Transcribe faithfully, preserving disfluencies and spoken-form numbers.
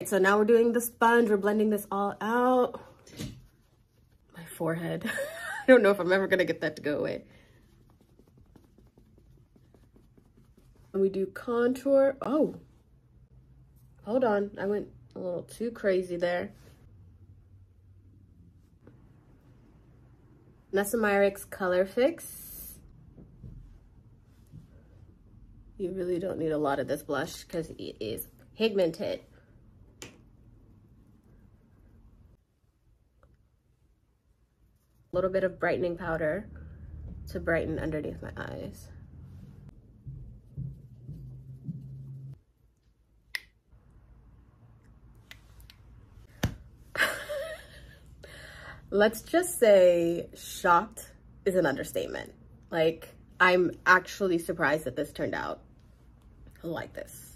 So now we're doing the sponge. We're blending this all out. My forehead. I don't know if I'm ever gonna get that to go away. And we do contour. Oh, hold on. I went a little too crazy there. Mesomerix Color Fix. You really don't need a lot of this blush because it is pigmented. A little bit of brightening powder to brighten underneath my eyes. Let's just say shocked is an understatement. Like, I'm actually surprised that this turned out like this.